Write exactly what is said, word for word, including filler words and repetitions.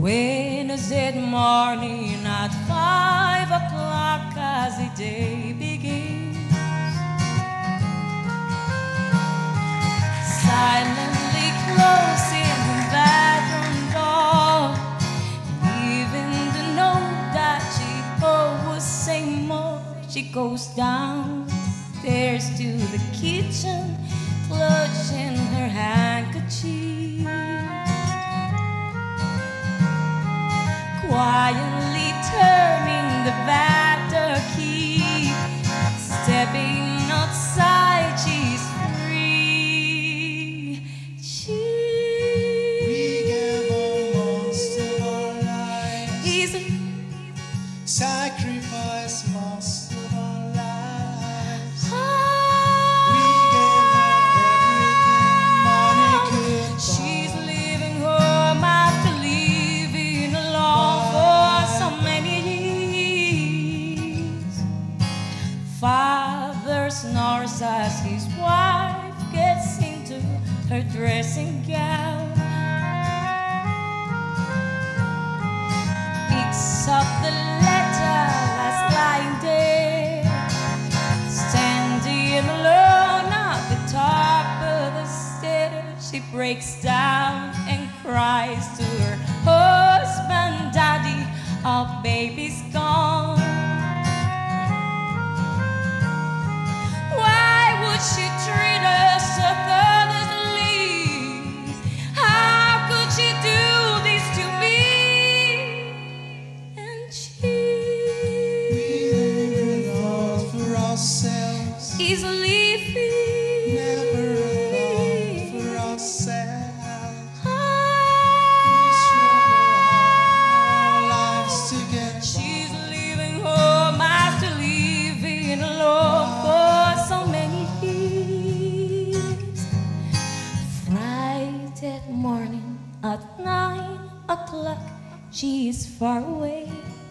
Wednesday morning at five o'clock as the day begins, silently closing the bedroom door, leaving the note that she always say more. She goes downstairs to the kitchen, clutching her handkerchief, quietly turning the battle key, stepping outside, she's free. She We gave almost of our lives, easy sacrificed most of our lives. ah, We gave her everything money could buy. she's leaving home after leaving alone for so many years. Father snores as his wife gets into her dressing gown, picks up the letter that's lying there, standing alone at the top of the stairs. She breaks down and cries to her husband, "Daddy, our baby's gone." Why would she treat us so thoughtlessly? How could she do this to me? And she We never thought for ourselves, is leaving. never thought for ourselves. Ah, We struggle our lives to get she's leaving home after leaving alone for so many years. Friday morning at nine o'clock, she is far away.